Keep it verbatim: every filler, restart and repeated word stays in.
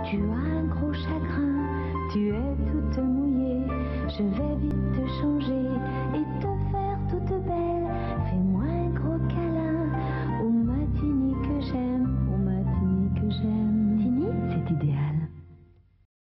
Tu as un gros chagrin, tu es toute mouillée, je vais vite te changer.